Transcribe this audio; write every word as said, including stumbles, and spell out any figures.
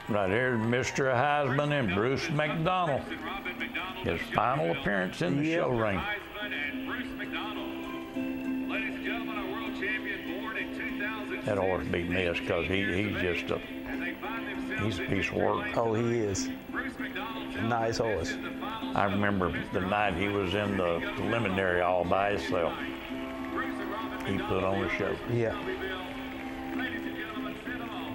Right here, Mister Heisman and Bruce McDonald. His final appearance in the Yep. show ring. That horse be missed because he, he's just a, he's a piece of work. Oh, he is. Nice horse. I remember the night he was in the preliminary all by himself. He put on a show. Yeah.